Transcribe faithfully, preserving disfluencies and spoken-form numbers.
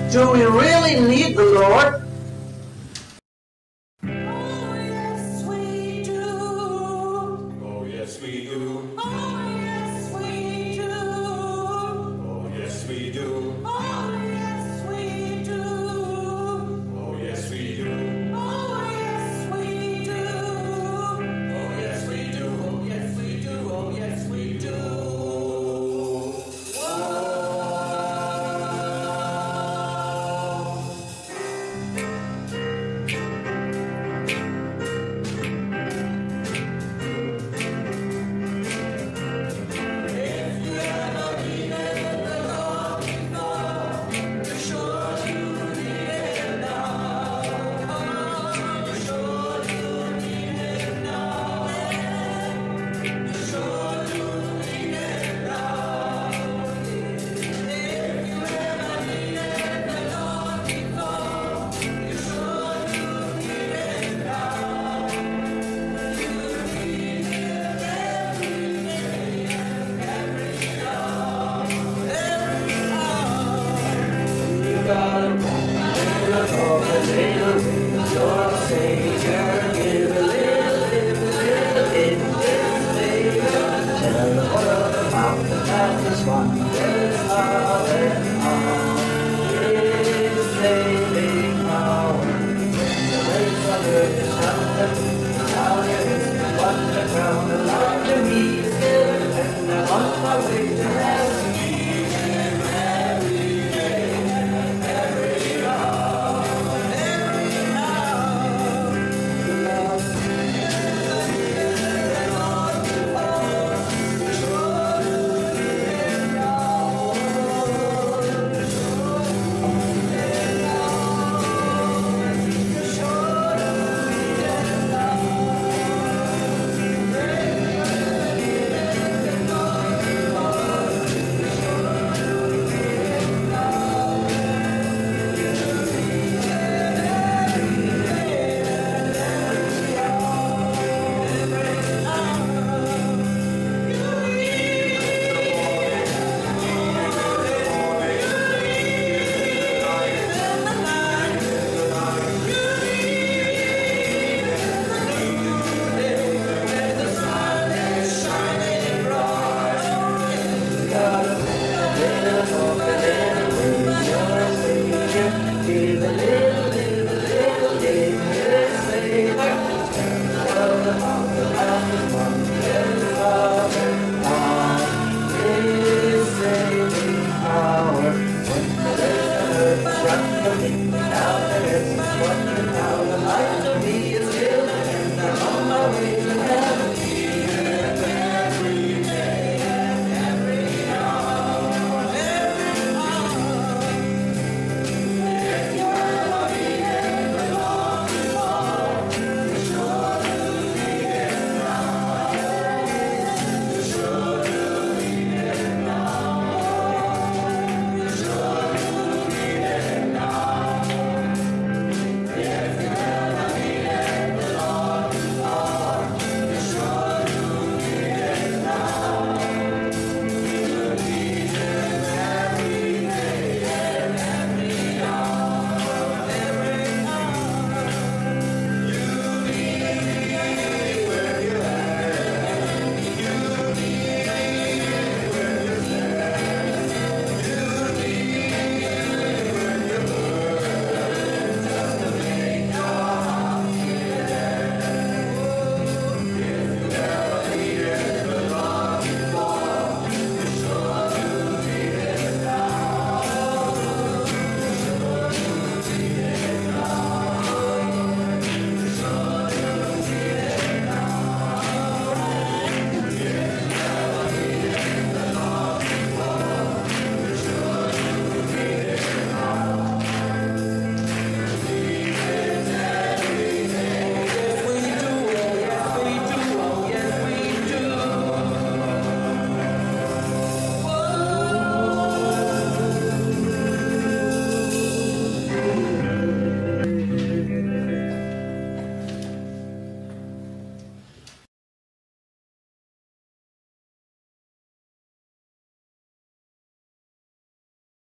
Do we really need the Lord? Oh, yes, we do. Oh, yes, we do. Oh, yes, we do. Oh, yes, we do. Oh, yes, we do. Oh, yes, we do. Oh, yes, we do. Oh, yes, we do. Oh, yes, we do. Oh, yes, we do. Tell the world about the fastest one.